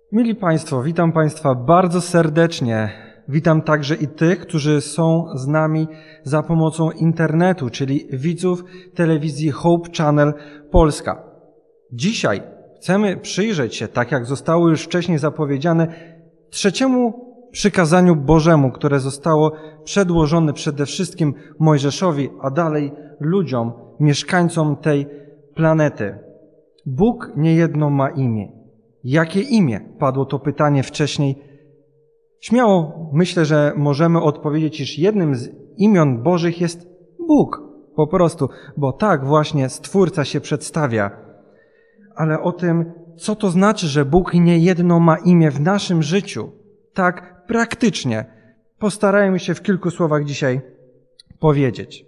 Mili Państwo, witam Państwa bardzo serdecznie. Witam także i tych, którzy są z nami za pomocą internetu, czyli widzów telewizji Hope Channel Polska. Dzisiaj chcemy przyjrzeć się, tak jak zostało już wcześniej zapowiedziane, trzeciemu przykazaniu Bożemu, które zostało przedłożone przede wszystkim Mojżeszowi, a dalej ludziom, mieszkańcom tej planety. Bóg niejedno ma imię. Jakie imię? Padło to pytanie wcześniej. Śmiało myślę, że możemy odpowiedzieć, iż jednym z imion Bożych jest Bóg. Po prostu, bo tak właśnie Stwórca się przedstawia. Ale o tym, co to znaczy, że Bóg niejedno ma imię w naszym życiu, tak praktycznie, postarajmy się w kilku słowach dzisiaj powiedzieć.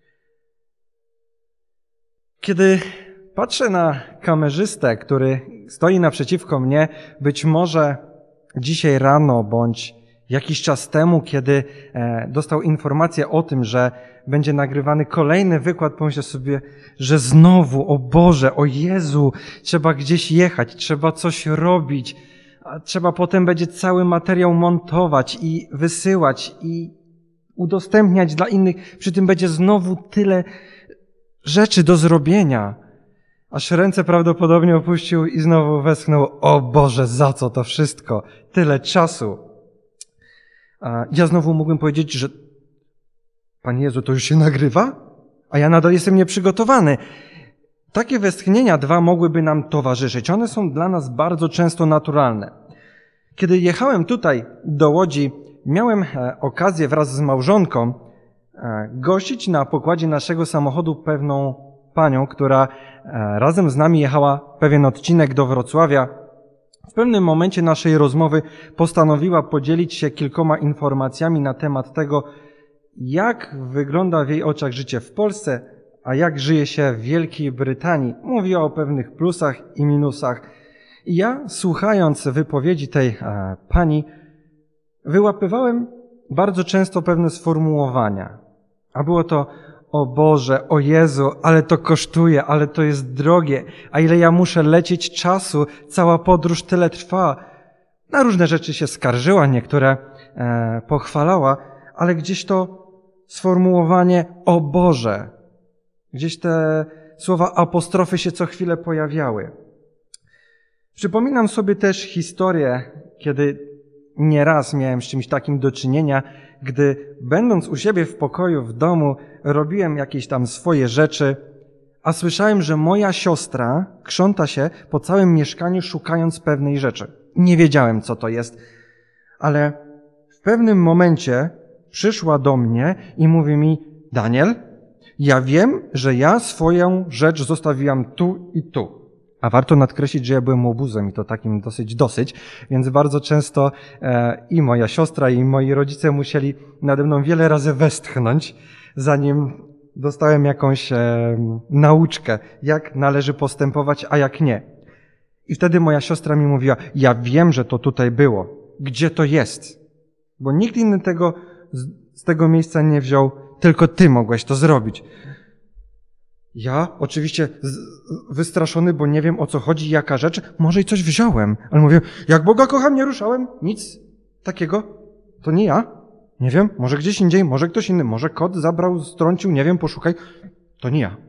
Kiedy patrzę na kamerzystę, który stoi naprzeciwko mnie, być może dzisiaj rano bądź jakiś czas temu, kiedy dostał informację o tym, że będzie nagrywany kolejny wykład, pomyślę sobie, że znowu, o Boże, o Jezu, trzeba gdzieś jechać, trzeba coś robić, a trzeba potem będzie cały materiał montować i wysyłać i udostępniać dla innych. Przy tym będzie znowu tyle rzeczy do zrobienia. Aż ręce prawdopodobnie opuścił i znowu westchnął: o Boże, za co to wszystko? Tyle czasu. Ja znowu mógłbym powiedzieć, że Panie Jezu, to już się nagrywa? A ja nadal jestem nieprzygotowany. Takie westchnienia dwa mogłyby nam towarzyszyć. One są dla nas bardzo często naturalne. Kiedy jechałem tutaj do Łodzi, miałem okazję wraz z małżonką gościć na pokładzie naszego samochodu pewną panią, która razem z nami jechała pewien odcinek do Wrocławia. W pewnym momencie naszej rozmowy postanowiła podzielić się kilkoma informacjami na temat tego, jak wygląda w jej oczach życie w Polsce, a jak żyje się w Wielkiej Brytanii. Mówiła o pewnych plusach i minusach. I ja, słuchając wypowiedzi tej pani, wyłapywałem bardzo często pewne sformułowania. A było to: o Boże, o Jezu, ale to kosztuje, ale to jest drogie, a ile ja muszę lecieć czasu, cała podróż tyle trwa. Na różne rzeczy się skarżyła, niektóre pochwalała, ale gdzieś to sformułowanie o Boże, gdzieś te słowa apostrofy się co chwilę pojawiały. Przypominam sobie też historię, kiedy nieraz miałem z czymś takim do czynienia, gdy będąc u siebie w pokoju, w domu, robiłem jakieś tam swoje rzeczy, a słyszałem, że moja siostra krząta się po całym mieszkaniu, szukając pewnej rzeczy. Nie wiedziałem, co to jest, ale w pewnym momencie przyszła do mnie i mówi mi: Daniel, ja wiem, że ja swoją rzecz zostawiłam tu i tu. A warto nadkreślić, że ja byłem łobuzem i to takim dosyć, więc bardzo często i moja siostra, i moi rodzice musieli nade mną wiele razy westchnąć, zanim dostałem jakąś nauczkę, jak należy postępować, a jak nie. I wtedy moja siostra mi mówiła: ja wiem, że to tutaj było. Gdzie to jest? Bo nikt inny tego z tego miejsca nie wziął, tylko ty mogłeś to zrobić. Ja oczywiście wystraszony, bo nie wiem, o co chodzi, jaka rzecz, może i coś wziąłem, ale mówię: jak Boga kocham, nie ruszałem, nic takiego, to nie ja, nie wiem, może gdzieś indziej, może ktoś inny, może kot zabrał, strącił, nie wiem, poszukaj, to nie ja.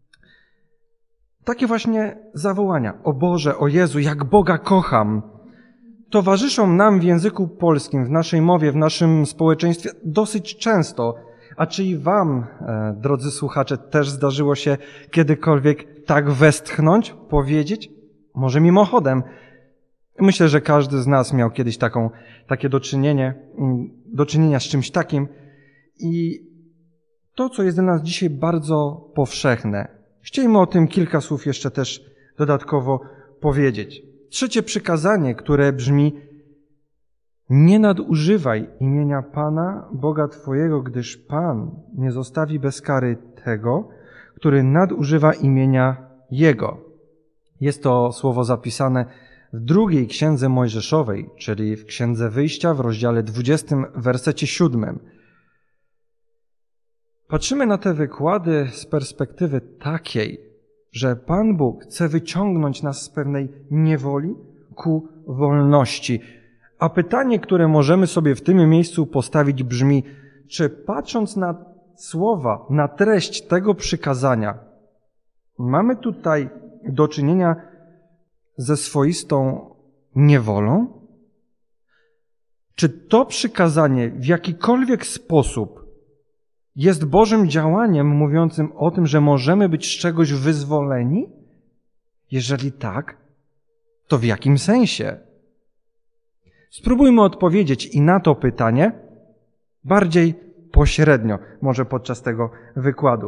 Takie właśnie zawołania: o Boże, o Jezu, jak Boga kocham, towarzyszą nam w języku polskim, w naszej mowie, w naszym społeczeństwie dosyć często. A czy i wam, drodzy słuchacze, też zdarzyło się kiedykolwiek tak westchnąć, powiedzieć? Może mimochodem. Myślę, że każdy z nas miał kiedyś takie do czynienia z czymś takim. I to, co jest dla nas dzisiaj bardzo powszechne. Chcielibyśmy o tym kilka słów jeszcze też dodatkowo powiedzieć. Trzecie przykazanie, które brzmi: nie nadużywaj imienia Pana, Boga Twojego, gdyż Pan nie zostawi bez kary tego, który nadużywa imienia Jego. Jest to słowo zapisane w drugiej księdze Mojżeszowej, czyli w Księdze Wyjścia w rozdziale 20, wersecie 7. Patrzymy na te wykłady z perspektywy takiej, że Pan Bóg chce wyciągnąć nas z pewnej niewoli ku wolności. A pytanie, które możemy sobie w tym miejscu postawić brzmi, czy patrząc na słowa, na treść tego przykazania, mamy tutaj do czynienia ze swoistą niewolą? Czy to przykazanie w jakikolwiek sposób jest Bożym działaniem mówiącym o tym, że możemy być z czegoś wyzwoleni? Jeżeli tak, to w jakim sensie? Spróbujmy odpowiedzieć i na to pytanie bardziej pośrednio, może podczas tego wykładu.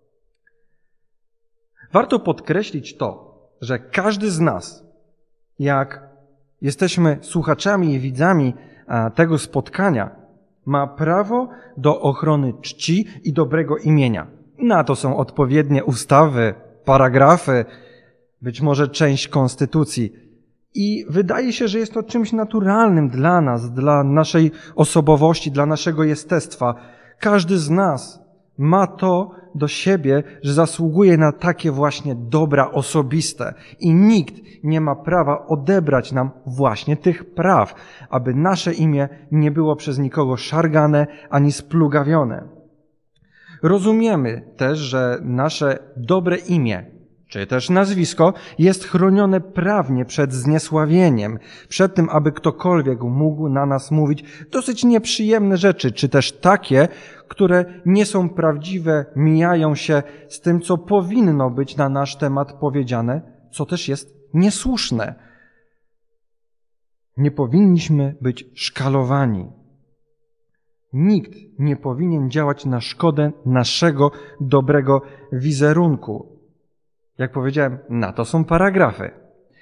Warto podkreślić to, że każdy z nas, jak jesteśmy słuchaczami i widzami tego spotkania, ma prawo do ochrony czci i dobrego imienia. Na to są odpowiednie ustawy, paragrafy, być może część konstytucji. I wydaje się, że jest to czymś naturalnym dla nas, dla naszej osobowości, dla naszego jestestwa. Każdy z nas ma to do siebie, że zasługuje na takie właśnie dobra osobiste i nikt nie ma prawa odebrać nam właśnie tych praw, aby nasze imię nie było przez nikogo szargane ani splugawione. Rozumiemy też, że nasze dobre imię, czy też nazwisko, jest chronione prawnie przed zniesławieniem, przed tym, aby ktokolwiek mógł na nas mówić dosyć nieprzyjemne rzeczy, czy też takie, które nie są prawdziwe, mijają się z tym, co powinno być na nasz temat powiedziane, co też jest niesłuszne. Nie powinniśmy być szkalowani. Nikt nie powinien działać na szkodę naszego dobrego wizerunku. Jak powiedziałem, na to są paragrafy.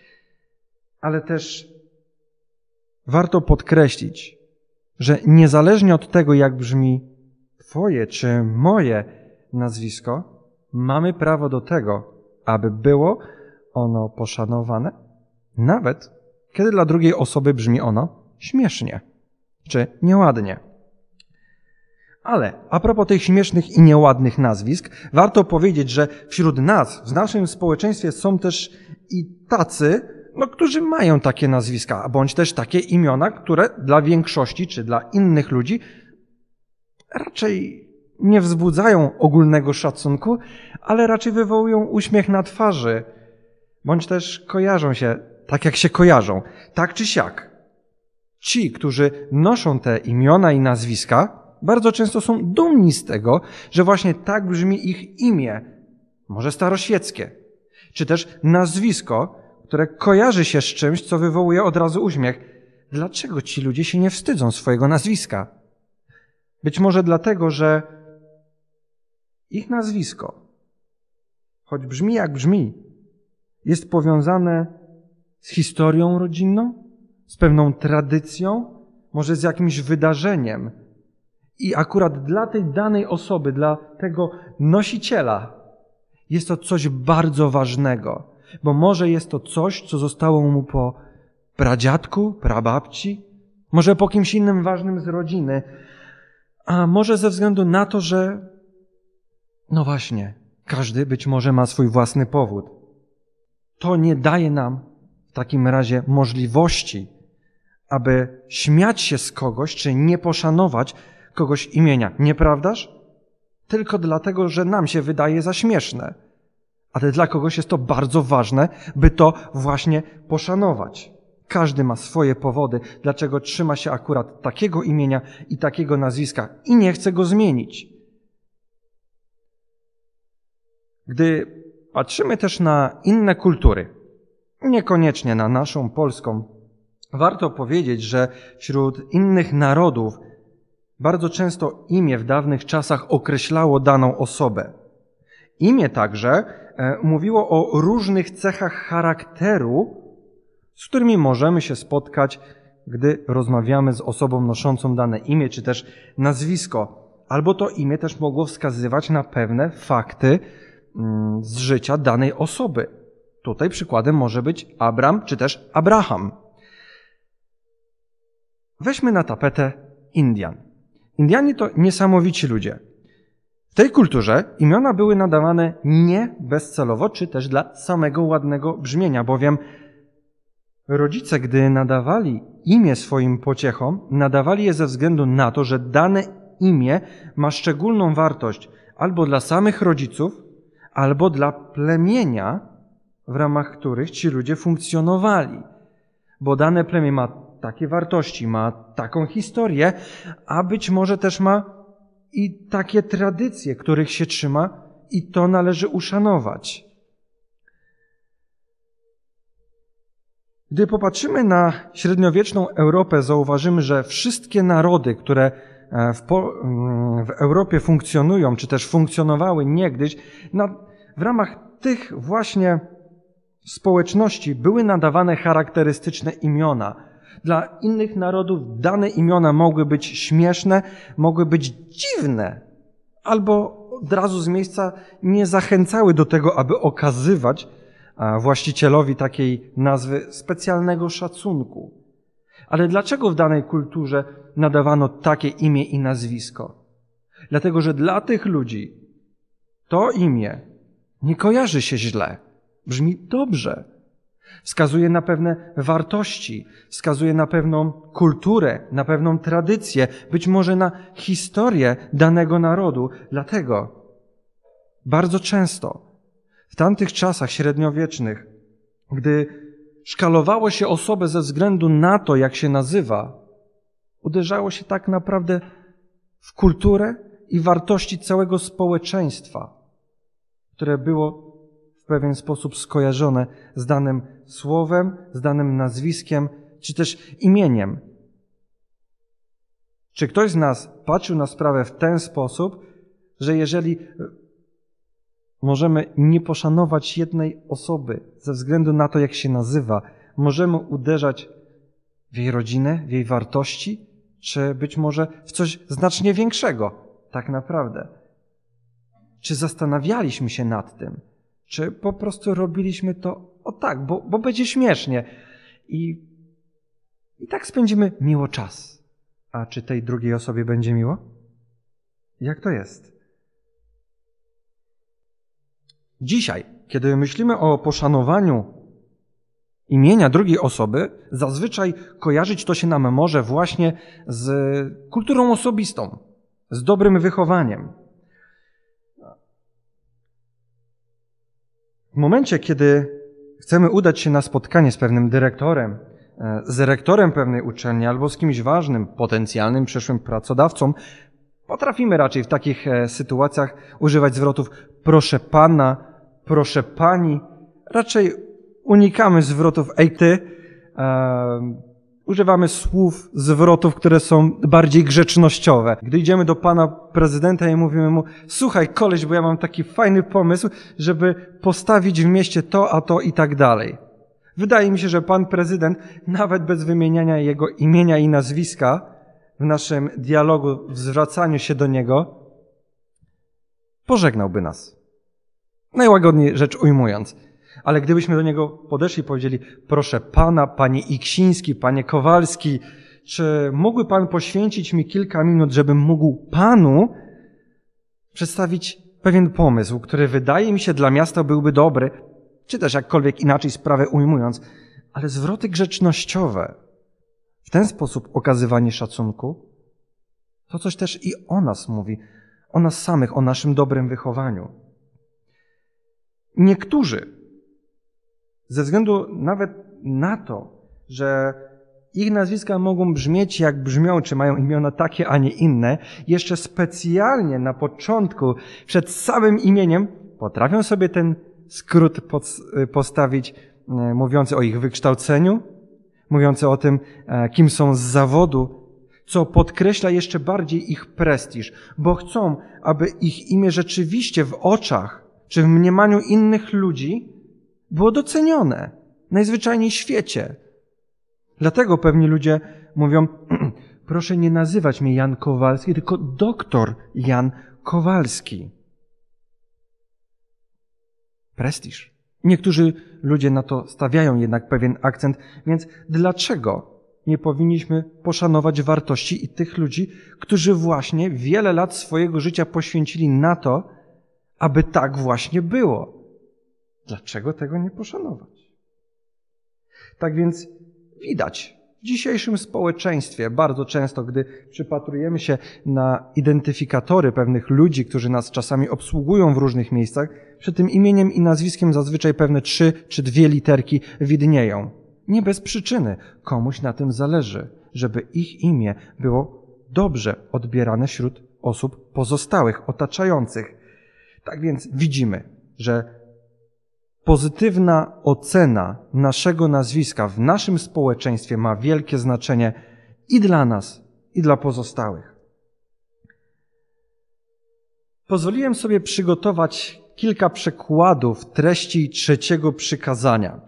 Ale też warto podkreślić, że niezależnie od tego, jak brzmi Twoje czy moje nazwisko, mamy prawo do tego, aby było ono poszanowane, nawet kiedy dla drugiej osoby brzmi ono śmiesznie czy nieładnie. Ale a propos tych śmiesznych i nieładnych nazwisk, warto powiedzieć, że wśród nas, w naszym społeczeństwie są też i tacy, którzy mają takie nazwiska, bądź też takie imiona, które dla większości czy dla innych ludzi raczej nie wzbudzają ogólnego szacunku, ale raczej wywołują uśmiech na twarzy, bądź też kojarzą się tak, jak się kojarzą, tak czy siak. Ci, którzy noszą te imiona i nazwiska, bardzo często są dumni z tego, że właśnie tak brzmi ich imię, może staroświeckie, czy też nazwisko, które kojarzy się z czymś, co wywołuje od razu uśmiech. Dlaczego ci ludzie się nie wstydzą swojego nazwiska? Być może dlatego, że ich nazwisko, choć brzmi jak brzmi, jest powiązane z historią rodzinną, z pewną tradycją, może z jakimś wydarzeniem. I akurat dla tej danej osoby, dla tego nosiciela jest to coś bardzo ważnego, bo może jest to coś, co zostało mu po pradziadku, prababci, może po kimś innym ważnym z rodziny, a może ze względu na to, że no właśnie, każdy być może ma swój własny powód. To nie daje nam w takim razie możliwości, aby śmiać się z kogoś, czy nie poszanować kogoś imienia. Nieprawdaż? Tylko dlatego, że nam się wydaje za śmieszne. Ale dla kogoś jest to bardzo ważne, by to właśnie poszanować. Każdy ma swoje powody, dlaczego trzyma się akurat takiego imienia i takiego nazwiska i nie chce go zmienić. Gdy patrzymy też na inne kultury, niekoniecznie na naszą polską, warto powiedzieć, że wśród innych narodów bardzo często imię w dawnych czasach określało daną osobę. Imię także mówiło o różnych cechach charakteru, z którymi możemy się spotkać, gdy rozmawiamy z osobą noszącą dane imię, czy też nazwisko. Albo to imię też mogło wskazywać na pewne fakty z życia danej osoby. Tutaj przykładem może być Abram, czy też Abraham. Weźmy na tapetę Indian. Indianie to niesamowici ludzie. W tej kulturze imiona były nadawane nie bezcelowo, czy też dla samego ładnego brzmienia, bowiem Rodzice, gdy nadawali imię swoim pociechom, nadawali je ze względu na to, że dane imię ma szczególną wartość albo dla samych rodziców, albo dla plemienia, w ramach których ci ludzie funkcjonowali. Bo dane plemię ma takie wartości, ma taką historię, a być może też ma i takie tradycje, których się trzyma, i to należy uszanować. Gdy popatrzymy na średniowieczną Europę, zauważymy, że wszystkie narody, które w Europie funkcjonują, czy też funkcjonowały niegdyś, w ramach tych właśnie społeczności były nadawane charakterystyczne imiona. Dla innych narodów dane imiona mogły być śmieszne, mogły być dziwne, albo od razu z miejsca nie zachęcały do tego, aby okazywać właścicielowi takiej nazwy specjalnego szacunku. Ale dlaczego w danej kulturze nadawano takie imię i nazwisko? Dlatego, że dla tych ludzi to imię nie kojarzy się źle, brzmi dobrze. Wskazuje na pewne wartości, wskazuje na pewną kulturę, na pewną tradycję, być może na historię danego narodu. Dlatego bardzo często w tamtych czasach średniowiecznych, gdy szkalowało się osobę ze względu na to, jak się nazywa, uderzało się tak naprawdę w kulturę i wartości całego społeczeństwa, które było w pewien sposób skojarzone z danym słowem, z danym nazwiskiem, czy też imieniem. Czy ktoś z nas patrzył na sprawę w ten sposób, że jeżeli możemy nie poszanować jednej osoby ze względu na to, jak się nazywa, możemy uderzać w jej rodzinę, w jej wartości, czy być może w coś znacznie większego, tak naprawdę? Czy zastanawialiśmy się nad tym? Czy po prostu robiliśmy to tak, bo będzie śmiesznie i tak spędzimy miło czas. A czy tej drugiej osobie będzie miło? Jak to jest? Dzisiaj, kiedy myślimy o poszanowaniu imienia drugiej osoby, zazwyczaj kojarzyć to się nam może właśnie z kulturą osobistą, z dobrym wychowaniem. W momencie, kiedy chcemy udać się na spotkanie z pewnym dyrektorem, z rektorem pewnej uczelni albo z kimś ważnym, potencjalnym, przyszłym pracodawcą, potrafimy raczej w takich sytuacjach używać zwrotów proszę pana, proszę pani. Raczej unikamy zwrotów ej ty. Używamy słów, zwrotów, które są bardziej grzecznościowe. Gdy idziemy do pana prezydenta i mówimy mu, słuchaj koleś, bo ja mam taki fajny pomysł, żeby postawić w mieście to, a to i tak dalej. Wydaje mi się, że pan prezydent, nawet bez wymieniania jego imienia i nazwiska, w naszym dialogu, w zwracaniu się do niego, pożegnałby nas. Najłagodniej rzecz ujmując. Ale gdybyśmy do niego podeszli i powiedzieli, proszę pana, panie Iksiński, panie Kowalski, czy mógłby pan poświęcić mi kilka minut, żebym mógł panu przedstawić pewien pomysł, który wydaje mi się dla miasta byłby dobry, czy też jakkolwiek inaczej sprawę ujmując, ale zwroty grzecznościowe, w ten sposób okazywanie szacunku, to coś też i o nas mówi, o nas samych, o naszym dobrym wychowaniu. Niektórzy, ze względu nawet na to, że ich nazwiska mogą brzmieć jak brzmią, czy mają imiona takie, a nie inne, jeszcze specjalnie na początku, przed samym imieniem, potrafią sobie ten skrót postawić, mówiący o ich wykształceniu, mówiący o tym, kim są z zawodu, co podkreśla jeszcze bardziej ich prestiż, bo chcą, aby ich imię rzeczywiście w oczach czy w mniemaniu innych ludzi było docenione najzwyczajniej w świecie. Dlatego pewni ludzie mówią, proszę nie nazywać mnie Jan Kowalski, tylko doktor Jan Kowalski. Prestiż. Niektórzy ludzie na to stawiają jednak pewien akcent, więc dlaczego nie powinniśmy poszanować wartości i tych ludzi, którzy właśnie wiele lat swojego życia poświęcili na to, aby tak właśnie było? Dlaczego tego nie poszanować? Tak więc widać w dzisiejszym społeczeństwie bardzo często, gdy przypatrujemy się na identyfikatory pewnych ludzi, którzy nas czasami obsługują w różnych miejscach, przed tym imieniem i nazwiskiem zazwyczaj pewne 3 czy 2 literki widnieją. Nie bez przyczyny. Komuś na tym zależy, żeby ich imię było dobrze odbierane wśród osób pozostałych, otaczających. Tak więc widzimy, że pozytywna ocena naszego nazwiska w naszym społeczeństwie ma wielkie znaczenie i dla nas, i dla pozostałych. Pozwoliłem sobie przygotować kilka przykładów treści 3. przykazania.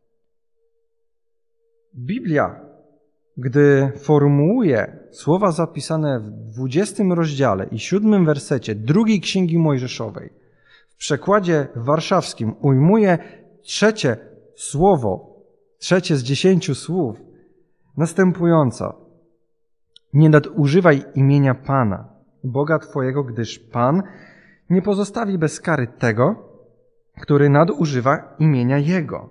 Biblia, gdy formułuje słowa zapisane w 20 rozdziale i 7 wersecie 2 Księgi Mojżeszowej, w przekładzie warszawskim ujmuje 3. słowo, 3. z 10 słów, następująco. Nie nadużywaj imienia Pana, Boga Twojego, gdyż Pan nie pozostawi bez kary tego, który nadużywa imienia Jego.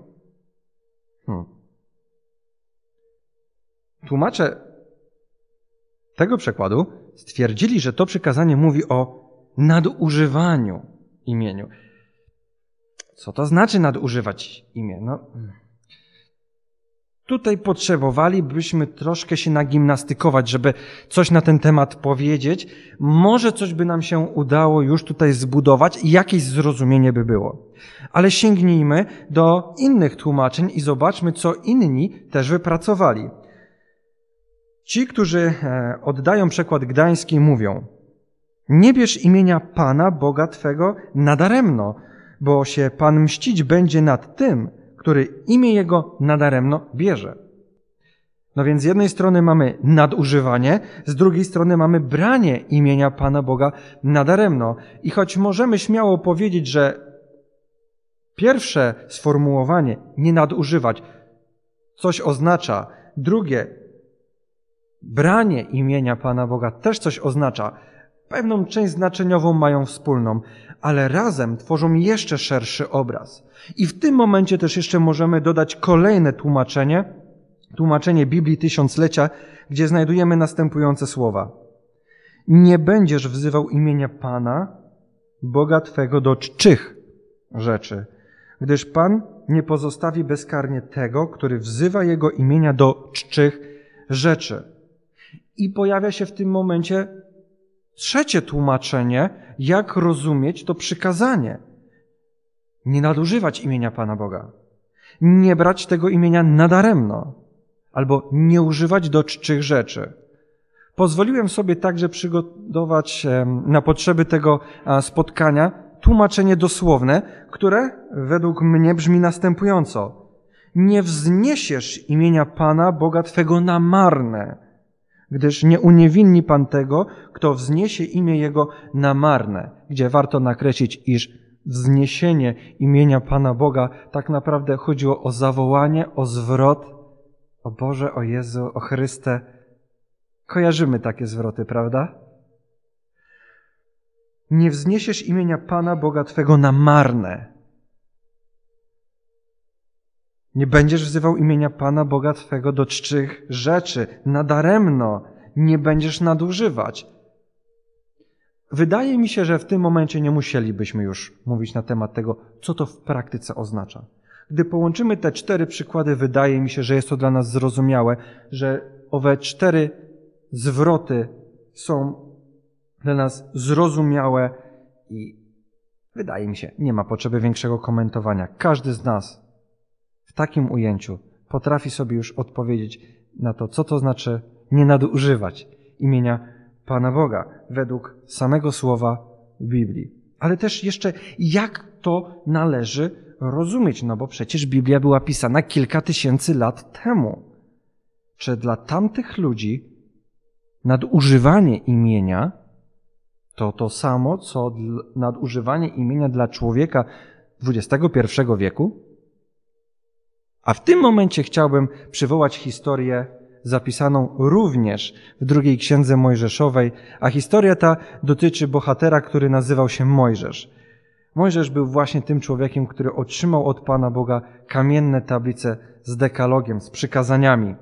Tłumacze tego przekładu stwierdzili, że to przykazanie mówi o nadużywaniu imieniu. Co to znaczy nadużywać imię? Tutaj potrzebowalibyśmy troszkę się nagimnastykować, żeby coś na ten temat powiedzieć. Może coś by nam się udało już tutaj zbudować i jakieś zrozumienie by było. Ale sięgnijmy do innych tłumaczeń i zobaczmy, co inni też wypracowali. Ci, którzy oddają przekład gdański, mówią: nie bierz imienia Pana, Boga Twego, nadaremno, bo się Pan mścić będzie nad tym, który imię Jego nadaremno bierze. No więc z jednej strony mamy nadużywanie, z drugiej strony mamy branie imienia Pana Boga nadaremno. I choć możemy śmiało powiedzieć, że pierwsze sformułowanie, nie nadużywać, coś oznacza, drugie, branie imienia Pana Boga też coś oznacza, pewną część znaczeniową mają wspólną, ale razem tworzą jeszcze szerszy obraz. I w tym momencie też jeszcze możemy dodać kolejne tłumaczenie Biblii Tysiąclecia, gdzie znajdujemy następujące słowa. Nie będziesz wzywał imienia Pana, Boga Twego, do czczych rzeczy, gdyż Pan nie pozostawi bezkarnie tego, który wzywa Jego imienia do czczych rzeczy. I pojawia się w tym momencie trzecie tłumaczenie, jak rozumieć to przykazanie. Nie nadużywać imienia Pana Boga. Nie brać tego imienia nadaremno. Albo nie używać do czczych rzeczy. Pozwoliłem sobie także przygotować na potrzeby tego spotkania tłumaczenie dosłowne, które według mnie brzmi następująco. Nie wzniesiesz imienia Pana Boga Twego na marne, gdyż nie uniewinni Pan tego, kto wzniesie imię Jego na marne, gdzie warto nakreślić, iż wzniesienie imienia Pana Boga tak naprawdę chodziło o zawołanie, o zwrot. O Boże, o Jezu, o Chryste. Kojarzymy takie zwroty, prawda? Nie wzniesiesz imienia Pana Boga Twego na marne. Nie będziesz wzywał imienia Pana Boga Twego do czczych rzeczy, nadaremno. Nie będziesz nadużywać. Wydaje mi się, że w tym momencie nie musielibyśmy już mówić na temat tego, co to w praktyce oznacza. Gdy połączymy te 4 przykłady, wydaje mi się, że jest to dla nas zrozumiałe, że owe 4 zwroty są dla nas zrozumiałe i wydaje mi się, nie ma potrzeby większego komentowania. Każdy z nas w takim ujęciu potrafi sobie już odpowiedzieć na to, co to znaczy nie nadużywać imienia Pana Boga według samego słowa Biblii. Ale też jeszcze jak to należy rozumieć, no bo przecież Biblia była pisana kilka tysięcy lat temu. Czy dla tamtych ludzi nadużywanie imienia to samo, co nadużywanie imienia dla człowieka XXI wieku? A w tym momencie chciałbym przywołać historię zapisaną również w 2 Księdze Mojżeszowej, a historia ta dotyczy bohatera, który nazywał się Mojżesz. Mojżesz był właśnie tym człowiekiem, który otrzymał od Pana Boga kamienne tablice z dekalogiem, z przykazaniami.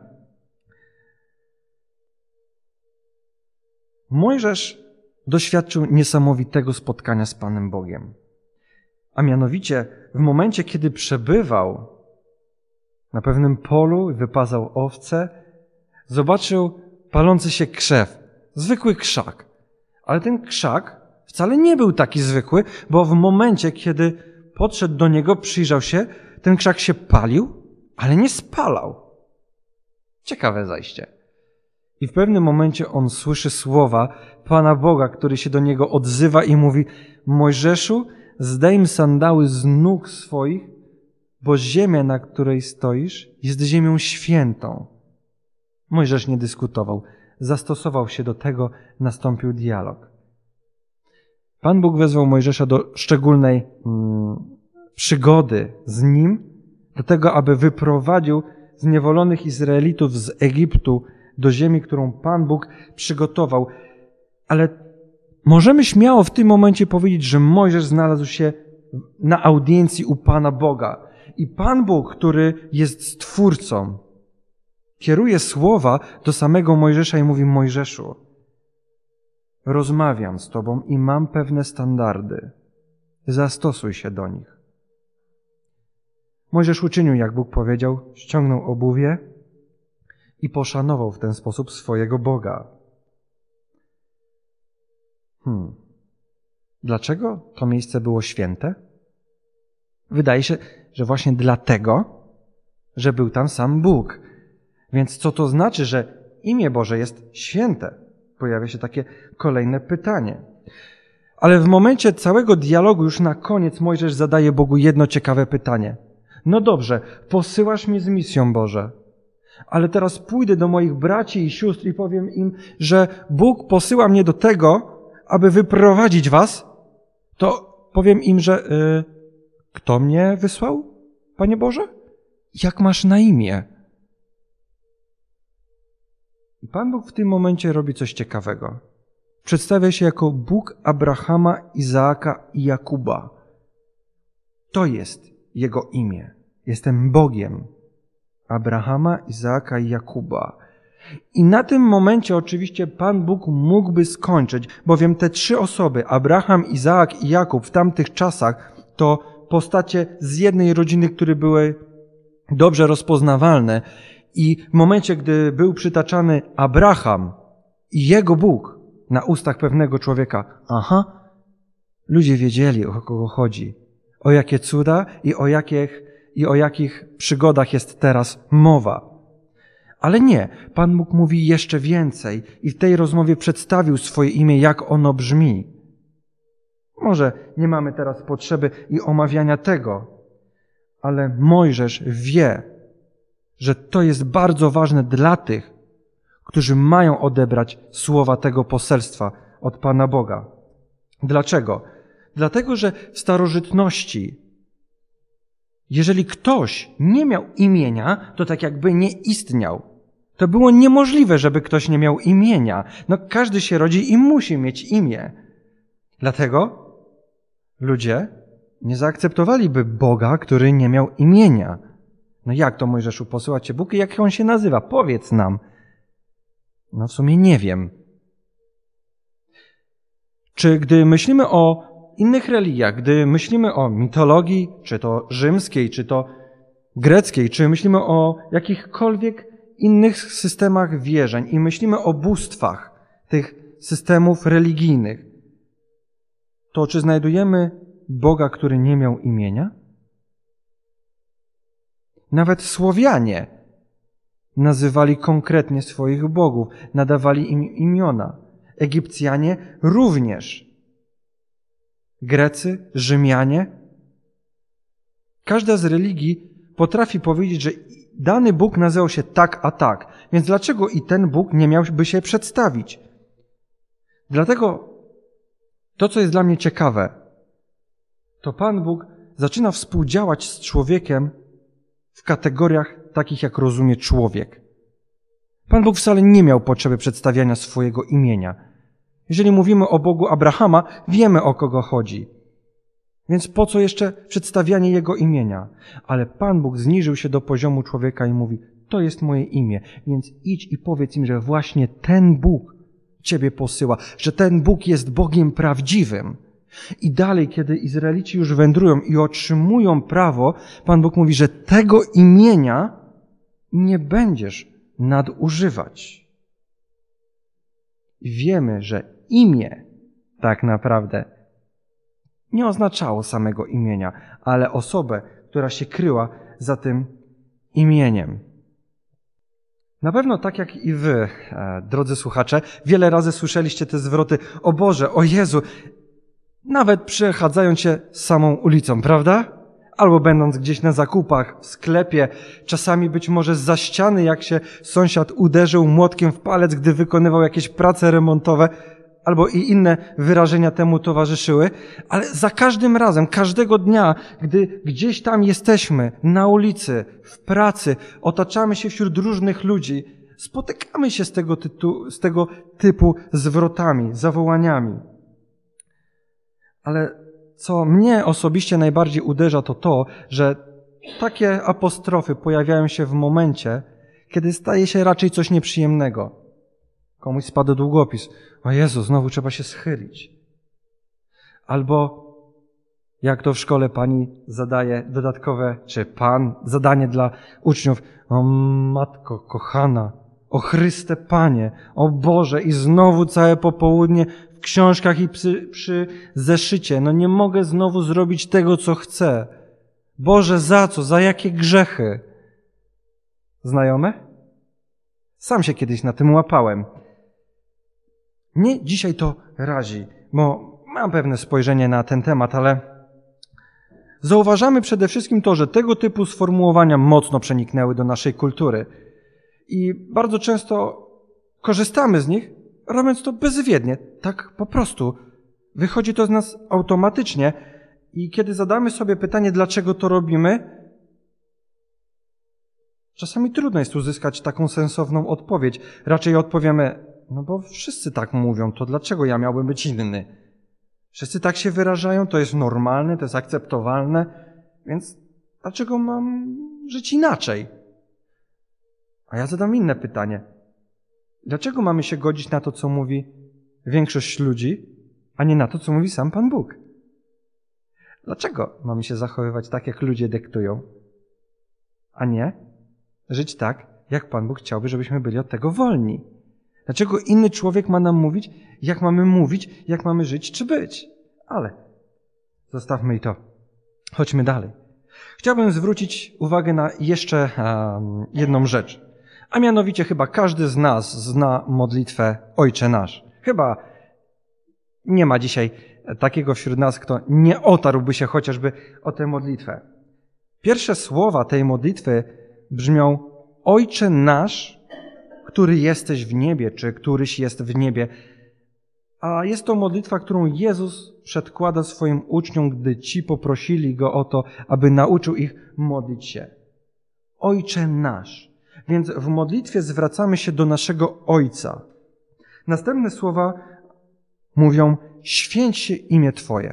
Mojżesz doświadczył niesamowitego spotkania z Panem Bogiem. A mianowicie w momencie, kiedy przebywał na pewnym polu i wypasał owce, zobaczył palący się krzew, zwykły krzak. Ale ten krzak wcale nie był taki zwykły, bo w momencie, kiedy podszedł do niego, przyjrzał się, ten krzak się palił, ale nie spalał. Ciekawe zajście. I w pewnym momencie on słyszy słowa Pana Boga, który się do niego odzywa i mówi: Mojżeszu, zdejm sandały z nóg swoich, bo ziemia, na której stoisz, jest ziemią świętą. Mojżesz nie dyskutował, zastosował się do tego, nastąpił dialog. Pan Bóg wezwał Mojżesza do szczególnej przygody z nim, do tego, aby wyprowadził zniewolonych Izraelitów z Egiptu do ziemi, którą Pan Bóg przygotował. Ale możemy śmiało w tym momencie powiedzieć, że Mojżesz znalazł się na audiencji u Pana Boga. I Pan Bóg, który jest Stwórcą, kieruje słowa do samego Mojżesza i mówi: Mojżeszu, rozmawiam z Tobą i mam pewne standardy. Zastosuj się do nich. Mojżesz uczynił, jak Bóg powiedział, ściągnął obuwie i poszanował w ten sposób swojego Boga. Dlaczego to miejsce było święte? Wydaje się, że właśnie dlatego, że był tam sam Bóg. Więc co to znaczy, że imię Boże jest święte? Pojawia się takie kolejne pytanie. Ale w momencie całego dialogu, już na koniec, Mojżesz zadaje Bogu jedno ciekawe pytanie. No dobrze, posyłasz mnie z misją, Boże, ale teraz pójdę do moich braci i sióstr i powiem im, że Bóg posyła mnie do tego, aby wyprowadzić was, to powiem im, że kto mnie wysłał, Panie Boże? Jak masz na imię? I Pan Bóg w tym momencie robi coś ciekawego. Przedstawia się jako Bóg Abrahama, Izaaka i Jakuba. To jest Jego imię. Jestem Bogiem Abrahama, Izaaka i Jakuba. I na tym momencie oczywiście Pan Bóg mógłby skończyć, bowiem te trzy osoby, Abraham, Izaak i Jakub, w tamtych czasach to postacie z jednej rodziny, które były dobrze rozpoznawalne. I w momencie, gdy był przytaczany Abraham i jego Bóg na ustach pewnego człowieka, ludzie wiedzieli, o kogo chodzi, o jakie cuda i o jakich przygodach jest teraz mowa. Ale nie, Pan Bóg mówi jeszcze więcej i w tej rozmowie przedstawił swoje imię, jak ono brzmi. Może nie mamy teraz potrzeby i omawiania tego, ale Mojżesz wie, że to jest bardzo ważne dla tych, którzy mają odebrać słowa tego poselstwa od Pana Boga. Dlaczego? Dlatego, że w starożytności, jeżeli ktoś nie miał imienia, to tak jakby nie istniał. To było niemożliwe, żeby ktoś nie miał imienia. Każdy się rodzi i musi mieć imię. Dlatego ludzie nie zaakceptowaliby Boga, który nie miał imienia. Jak to, Mojżeszu, posyła Cię Bóg i jak On się nazywa? Powiedz nam. W sumie nie wiem. Czy gdy myślimy o innych religiach, gdy myślimy o mitologii, czy to rzymskiej, czy to greckiej, czy myślimy o jakichkolwiek innych systemach wierzeń i myślimy o bóstwach tych systemów religijnych, to czy znajdujemy Boga, który nie miał imienia? Nawet Słowianie nazywali konkretnie swoich bogów, nadawali im imiona. Egipcjanie również. Grecy, Rzymianie. Każda z religii potrafi powiedzieć, że dany Bóg nazywał się tak, a tak. Więc dlaczego i ten Bóg nie miałby się przedstawić? Dlatego to, co jest dla mnie ciekawe, to Pan Bóg zaczyna współdziałać z człowiekiem w kategoriach takich, jak rozumie człowiek. Pan Bóg wcale nie miał potrzeby przedstawiania swojego imienia. Jeżeli mówimy o Bogu Abrahama, wiemy, o kogo chodzi. Więc po co jeszcze przedstawianie Jego imienia? Ale Pan Bóg zniżył się do poziomu człowieka i mówi, to jest moje imię, więc idź i powiedz im, że właśnie ten Bóg Ciebie posyła, że ten Bóg jest Bogiem prawdziwym. I dalej, kiedy Izraelici już wędrują i otrzymują prawo, Pan Bóg mówi, że tego imienia nie będziesz nadużywać. I wiemy, że imię tak naprawdę nie oznaczało samego imienia, ale osobę, która się kryła za tym imieniem. Na pewno tak jak i wy, drodzy słuchacze, wiele razy słyszeliście te zwroty: o Boże, o Jezu, nawet przechadzając się samą ulicą, prawda? Albo będąc gdzieś na zakupach, w sklepie, czasami być może zza ściany, jak się sąsiad uderzył młotkiem w palec, gdy wykonywał jakieś prace remontowe, albo i inne wyrażenia temu towarzyszyły, ale za każdym razem, każdego dnia, gdy gdzieś tam jesteśmy, na ulicy, w pracy, otaczamy się wśród różnych ludzi, spotykamy się z tego typu zwrotami, zawołaniami. Ale co mnie osobiście najbardziej uderza, to to, że takie apostrofy pojawiają się w momencie, kiedy staje się raczej coś nieprzyjemnego. Komuś spadł długopis. O Jezu, znowu trzeba się schylić. Albo jak to w szkole pani zadaje dodatkowe, czy pan zadanie dla uczniów. O Matko kochana, o Chryste Panie, o Boże, i znowu całe popołudnie w książkach i przy zeszycie. No nie mogę znowu zrobić tego, co chcę. Boże, za co? Za jakie grzechy? Znajome? Sam się kiedyś na tym łapałem. Mnie dzisiaj to razi, bo mam pewne spojrzenie na ten temat, ale zauważamy przede wszystkim to, że tego typu sformułowania mocno przeniknęły do naszej kultury i bardzo często korzystamy z nich, robiąc to bezwiednie, tak po prostu. Wychodzi to z nas automatycznie i kiedy zadamy sobie pytanie, dlaczego to robimy, czasami trudno jest uzyskać taką sensowną odpowiedź. Raczej odpowiemy: no bo wszyscy tak mówią, to dlaczego ja miałbym być inny? Wszyscy tak się wyrażają, to jest normalne, to jest akceptowalne, więc dlaczego mam żyć inaczej? A ja zadam inne pytanie. Dlaczego mamy się godzić na to, co mówi większość ludzi, a nie na to, co mówi sam Pan Bóg? Dlaczego mamy się zachowywać tak, jak ludzie dyktują, a nie żyć tak, jak Pan Bóg chciałby, żebyśmy byli od tego wolni? Dlaczego inny człowiek ma nam mówić, jak mamy żyć czy być? Ale zostawmy i to. Chodźmy dalej. Chciałbym zwrócić uwagę na jeszcze jedną rzecz. A mianowicie chyba każdy z nas zna modlitwę Ojcze Nasz. Chyba nie ma dzisiaj takiego wśród nas, kto nie otarłby się chociażby o tę modlitwę. Pierwsze słowa tej modlitwy brzmią: Ojcze Nasz, który jesteś w niebie, czy któryś jest w niebie. A jest to modlitwa, którą Jezus przedkłada swoim uczniom, gdy ci poprosili Go o to, aby nauczył ich modlić się. Ojcze Nasz. Więc w modlitwie zwracamy się do naszego Ojca. Następne słowa mówią: święć się imię Twoje.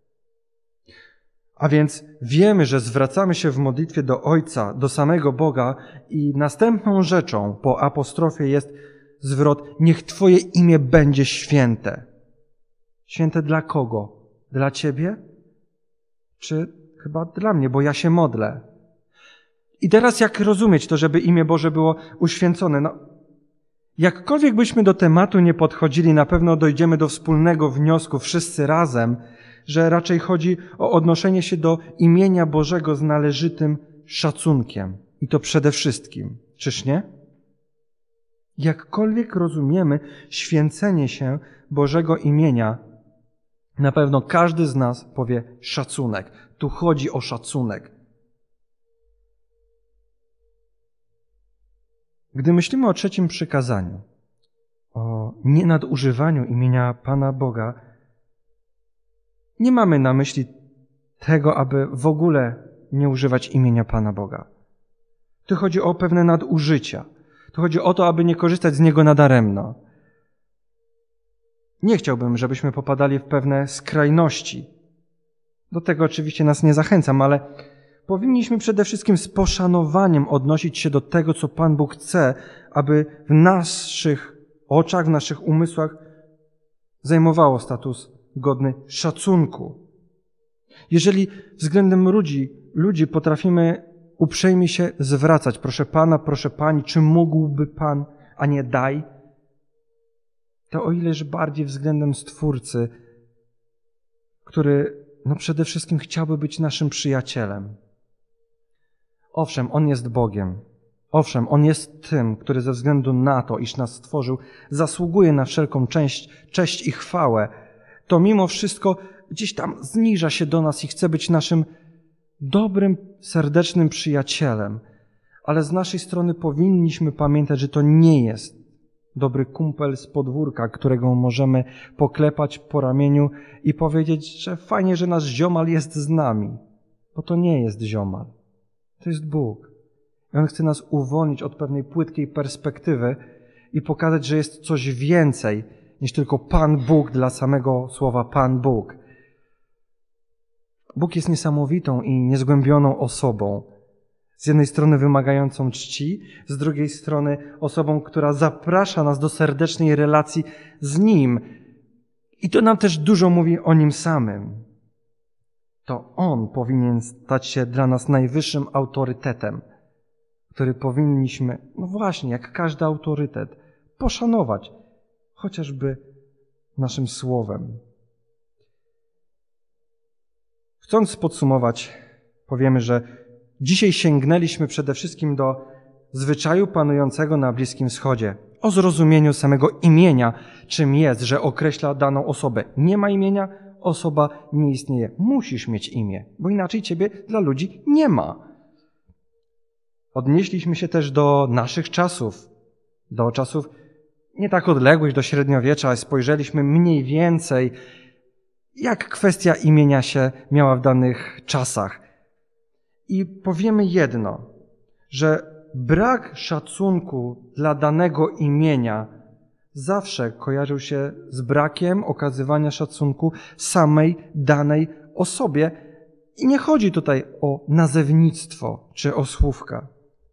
A więc wiemy, że zwracamy się w modlitwie do Ojca, do samego Boga i następną rzeczą po apostrofie jest zwrot: niech Twoje imię będzie święte. Święte dla kogo? Dla Ciebie? Czy chyba dla mnie, bo ja się modlę. I teraz jak rozumieć to, żeby imię Boże było uświęcone? No, jakkolwiek byśmy do tematu nie podchodzili, na pewno dojdziemy do wspólnego wniosku wszyscy razem, że raczej chodzi o odnoszenie się do imienia Bożego z należytym szacunkiem. I to przede wszystkim. Czyż nie? Jakkolwiek rozumiemy święcenie się Bożego imienia, na pewno każdy z nas powie szacunek. Tu chodzi o szacunek. Gdy myślimy o trzecim przykazaniu, o nienadużywaniu imienia Pana Boga, nie mamy na myśli tego, aby w ogóle nie używać imienia Pana Boga. Tu chodzi o pewne nadużycia. Tu chodzi o to, aby nie korzystać z niego nadaremno. Nie chciałbym, żebyśmy popadali w pewne skrajności. Do tego oczywiście nas nie zachęcam, ale powinniśmy przede wszystkim z poszanowaniem odnosić się do tego, co Pan Bóg chce, aby w naszych oczach, w naszych umysłach zajmowało status godny szacunku. Jeżeli względem ludzi potrafimy uprzejmie się zwracać, proszę Pana, proszę Pani, czy mógłby Pan, a nie daj, to o ileż bardziej względem Stwórcy, który przede wszystkim chciałby być naszym przyjacielem. Owszem, On jest Bogiem. Owszem, On jest tym, który ze względu na to, iż nas stworzył, zasługuje na wszelką cześć i chwałę. To mimo wszystko gdzieś tam zniża się do nas i chce być naszym dobrym, serdecznym przyjacielem. Ale z naszej strony powinniśmy pamiętać, że to nie jest dobry kumpel z podwórka, którego możemy poklepać po ramieniu i powiedzieć, że fajnie, że nasz ziomal jest z nami. Bo to nie jest ziomal. To jest Bóg. I On chce nas uwolnić od pewnej płytkiej perspektywy i pokazać, że jest coś więcej niż tylko Pan Bóg dla samego słowa Pan Bóg. Bóg jest niesamowitą i niezgłębioną osobą. Z jednej strony wymagającą czci, z drugiej strony osobą, która zaprasza nas do serdecznej relacji z Nim. I to nam też dużo mówi o Nim samym. To On powinien stać się dla nas najwyższym autorytetem, który powinniśmy, właśnie, jak każdy autorytet, poszanować, chociażby naszym słowem. Chcąc podsumować, powiemy, że dzisiaj sięgnęliśmy przede wszystkim do zwyczaju panującego na Bliskim Wschodzie, o zrozumieniu samego imienia, czym jest, że określa daną osobę. Nie ma imienia, osoba nie istnieje. Musisz mieć imię, bo inaczej ciebie dla ludzi nie ma. Odnieśliśmy się też do naszych czasów, do czasów nie tak odległych, do średniowiecza, ale spojrzeliśmy mniej więcej, jak kwestia imienia się miała w danych czasach. I powiemy jedno, że brak szacunku dla danego imienia zawsze kojarzył się z brakiem okazywania szacunku samej danej osobie. I nie chodzi tutaj o nazewnictwo czy o słówka.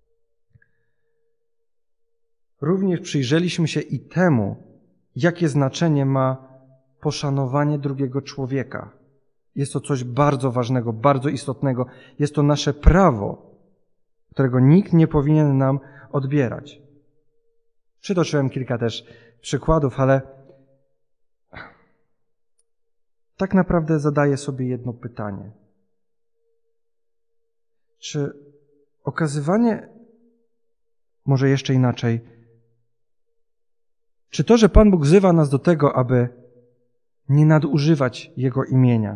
Również przyjrzeliśmy się i temu, jakie znaczenie ma poszanowanie drugiego człowieka. Jest to coś bardzo ważnego, bardzo istotnego. Jest to nasze prawo, którego nikt nie powinien nam odbierać. Przytoczyłem kilka też przykładów, ale tak naprawdę zadaję sobie jedno pytanie. Czy okazywanie, może jeszcze inaczej, czy to, że Pan Bóg wzywa nas do tego, aby nie nadużywać Jego imienia,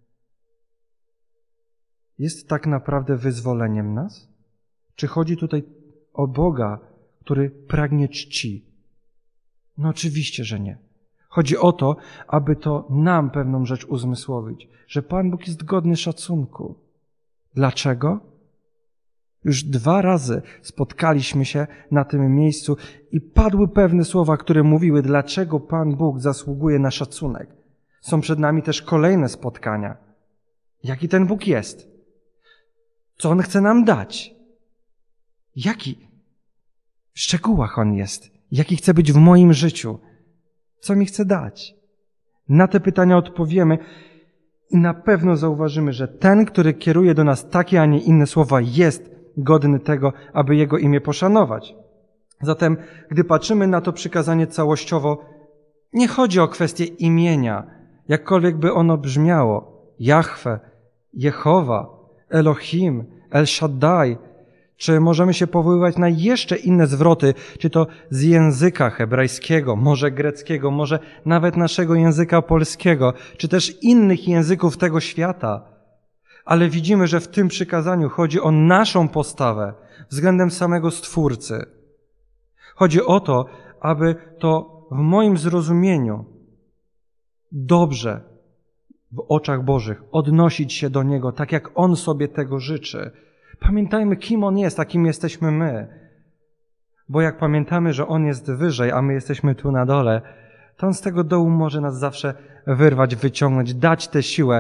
jest tak naprawdę wyzwoleniem nas? Czy chodzi tutaj o Boga, który pragnie czci? No oczywiście, że nie. Chodzi o to, aby to nam pewną rzecz uzmysłowić, że Pan Bóg jest godny szacunku. Dlaczego? Już 2 razy spotkaliśmy się na tym miejscu i padły pewne słowa, które mówiły, dlaczego Pan Bóg zasługuje na szacunek. Są przed nami też kolejne spotkania. Jaki ten Bóg jest? Co On chce nam dać? Jaki w szczegółach On jest? Jaki chce być w moim życiu? Co mi chce dać? Na te pytania odpowiemy i na pewno zauważymy, że ten, który kieruje do nas takie, a nie inne słowa, jest godny tego, aby Jego imię poszanować. Zatem, gdy patrzymy na to przykazanie całościowo, nie chodzi o kwestię imienia, jakkolwiek by ono brzmiało. Jahwe, Jehowa, Elohim, El Shaddai. Czy możemy się powoływać na jeszcze inne zwroty, czy to z języka hebrajskiego, może greckiego, może nawet naszego języka polskiego, czy też innych języków tego świata. Ale widzimy, że w tym przykazaniu chodzi o naszą postawę względem samego Stwórcy. Chodzi o to, aby to w moim zrozumieniu dobrze w oczach Bożych odnosić się do Niego tak, jak On sobie tego życzy. Pamiętajmy, kim On jest, a kim jesteśmy my. Bo jak pamiętamy, że On jest wyżej, a my jesteśmy tu na dole, to On z tego dołu może nas zawsze wyrwać, wyciągnąć, dać tę siłę,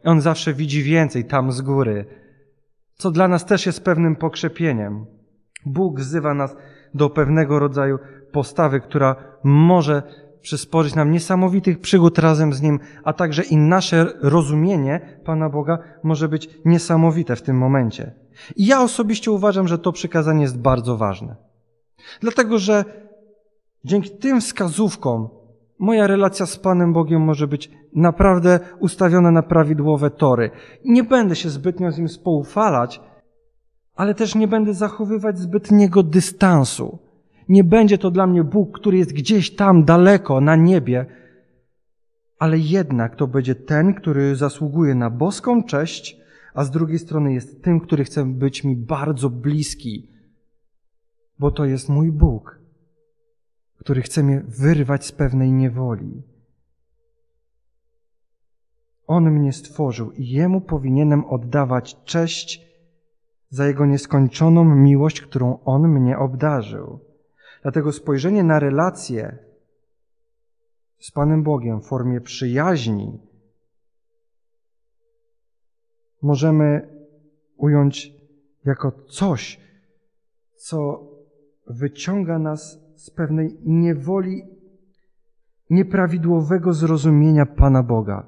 On zawsze widzi więcej tam z góry, co dla nas też jest pewnym pokrzepieniem. Bóg wzywa nas do pewnego rodzaju postawy, która może przysporzyć nam niesamowitych przygód razem z Nim, a także i nasze rozumienie Pana Boga może być niesamowite w tym momencie. I ja osobiście uważam, że to przykazanie jest bardzo ważne. Dlatego, że dzięki tym wskazówkom moja relacja z Panem Bogiem może być naprawdę ustawiona na prawidłowe tory. Nie będę się zbytnio z Nim spoufalać, ale też nie będę zachowywać zbytniego dystansu. Nie będzie to dla mnie Bóg, który jest gdzieś tam daleko na niebie, ale jednak to będzie ten, który zasługuje na boską cześć, a z drugiej strony jest tym, który chce być mi bardzo bliski, bo to jest mój Bóg, który chce mnie wyrwać z pewnej niewoli. On mnie stworzył i Jemu powinienem oddawać cześć za Jego nieskończoną miłość, którą On mnie obdarzył. Dlatego spojrzenie na relacje z Panem Bogiem w formie przyjaźni możemy ująć jako coś, co wyciąga nas z pewnej niewoli nieprawidłowego zrozumienia Pana Boga.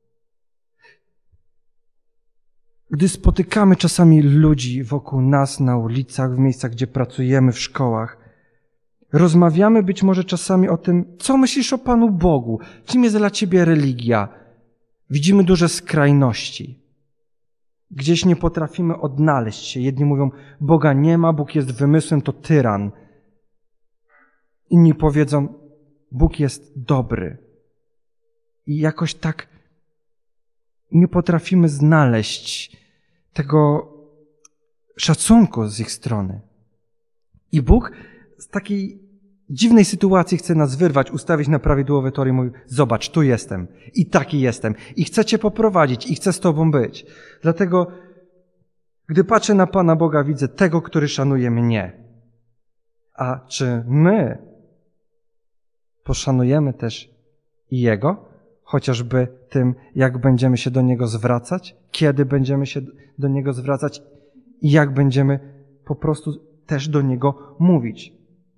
Gdy spotykamy czasami ludzi wokół nas na ulicach, w miejscach, gdzie pracujemy, w szkołach, rozmawiamy być może czasami o tym, co myślisz o Panu Bogu, czym jest dla ciebie religia. Widzimy duże skrajności. Gdzieś nie potrafimy odnaleźć się. Jedni mówią, Boga nie ma, Bóg jest wymysłem, to tyran. Inni powiedzą, Bóg jest dobry. I jakoś tak nie potrafimy znaleźć tego szacunku z ich strony. I Bóg z takiej dziwnej sytuacji chce nas wyrwać, ustawić na prawidłowe tory i mówi, zobacz, tu jestem i taki jestem i chcę cię poprowadzić i chcę z tobą być. Dlatego, gdy patrzę na Pana Boga, widzę tego, który szanuje mnie. A czy my poszanujemy też i Jego? Chociażby tym, jak będziemy się do Niego zwracać, kiedy będziemy się do Niego zwracać i jak będziemy po prostu też do Niego mówić.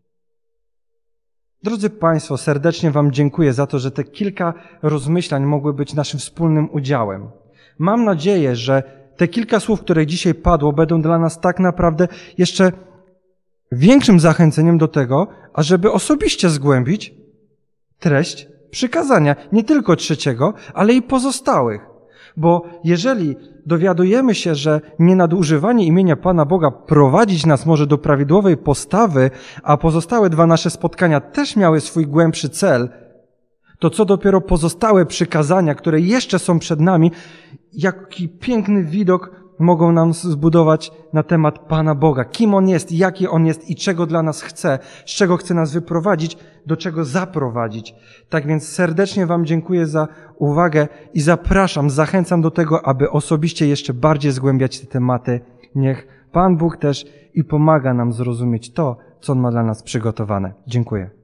Drodzy Państwo, serdecznie Wam dziękuję za to, że te kilka rozmyślań mogły być naszym wspólnym udziałem. Mam nadzieję, że te kilka słów, które dzisiaj padło, będą dla nas tak naprawdę jeszcze większym zachęceniem do tego, ażeby osobiście zgłębić treść przykazania, nie tylko 3, ale i pozostałych. Bo jeżeli dowiadujemy się, że nienadużywanie imienia Pana Boga prowadzić nas może do prawidłowej postawy, a pozostałe 2 nasze spotkania też miały swój głębszy cel, to co dopiero pozostałe przykazania, które jeszcze są przed nami, jaki piękny widok mogą nam zbudować na temat Pana Boga. Kim On jest, jaki On jest i czego dla nas chce, z czego chce nas wyprowadzić, do czego zaprowadzić. Tak więc serdecznie Wam dziękuję za uwagę i zapraszam, zachęcam do tego, aby osobiście jeszcze bardziej zgłębiać te tematy. Niech Pan Bóg też i pomaga nam zrozumieć to, co On ma dla nas przygotowane. Dziękuję.